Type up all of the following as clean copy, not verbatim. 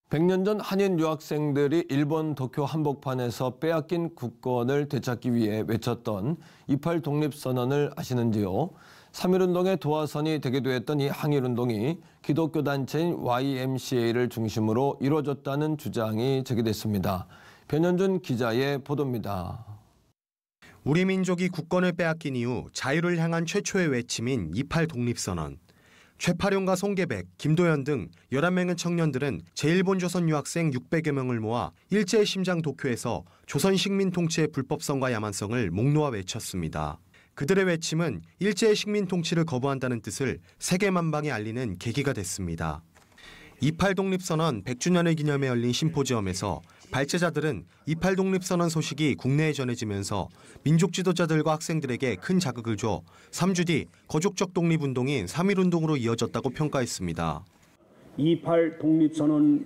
100년 전 한인 유학생들이 일본 도쿄 한복판에서 빼앗긴 국권을 되찾기 위해 외쳤던 28 독립선언을 아시는지요? 3.1운동의 도화선이 되기도 했던 이 항일운동이 기독교 단체인 YMCA를 중심으로 이루어졌다는 주장이 제기됐습니다. 변현준 기자의 보도입니다. 우리 민족이 국권을 빼앗긴 이후 자유를 향한 최초의 외침인 28 독립선언. 최파룡과 송계백, 김도연 등 11명의 청년들은 제1본 조선 유학생 600여 명을 모아 일제의 심장 도쿄에서 조선 식민 통치의 불법성과 야만성을 목 놓아 외쳤습니다. 그들의 외침은 일제의 식민 통치를 거부한다는 뜻을 세계 만방에 알리는 계기가 됐습니다. 28 독립선언 100주년을 기념해 열린 심포지엄에서 발제자들은 28 독립선언 소식이 국내에 전해지면서 민족 지도자들과 학생들에게 큰 자극을 줘 3주 뒤 거족적 독립운동인 3.1운동으로 이어졌다고 평가했습니다. 28 독립선언을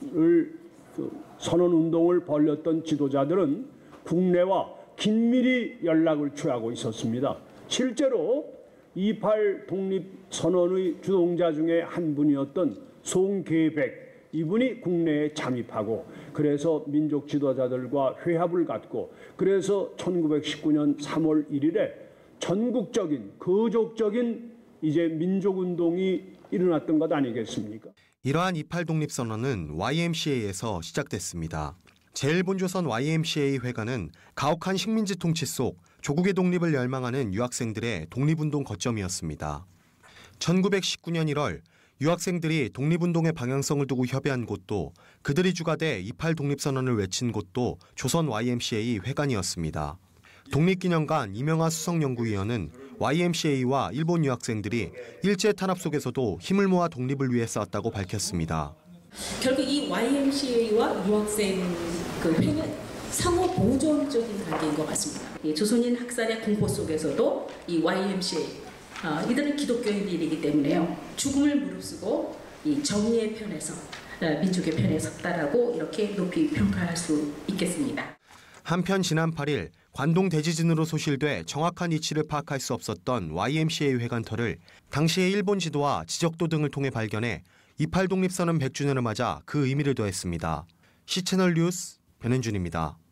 선언운동을 벌였던 지도자들은 국내와 긴밀히 연락을 취하고 있었습니다. 실제로 28 독립선언의 주동자 중에 한 분이었던 송계백, 이분이 국내에 잠입하고 그래서 민족 지도자들과 회합을 갖고 그래서 1919년 3월 1일에 전국적인 거족적인 이제 민족운동이 일어났던 것 아니겠습니까? 이러한 28 독립선언은 YMCA에서 시작됐습니다. 제1본조선 YMCA 회관은 가혹한 식민지 통치 속 조국의 독립을 열망하는 유학생들의 독립운동 거점이었습니다. 1919년 1월 유학생들이 독립운동의 방향성을 두고 협의한 곳도 그들이 주가돼 28 독립선언을 외친 곳도 조선 YMCA 회관이었습니다. 독립기념관 이명하 수석연구위원은 YMCA와 일본 유학생들이 일제 탄압 속에서도 힘을 모아 독립을 위해 싸웠다고 밝혔습니다. 결국 이 YMCA와 유학생 회는 상호 보존적인 관계인 것 같습니다. 조선인 학살의 공포 속에서도 이 YMCA 이들은 기독교인들이기 때문에요. 죽음을 무릅쓰고 이 정의의 편에서 민족의 편에 섰다라고 이렇게 높이 평가할 수 있겠습니다. 한편 지난 8일 관동 대지진으로 소실돼 정확한 위치를 파악할 수 없었던 YMCA 회관터를 당시의 일본 지도와 지적도 등을 통해 발견해 28 독립선언 100주년을 맞아 그 의미를 더했습니다. 시채널 뉴스 변현준입니다.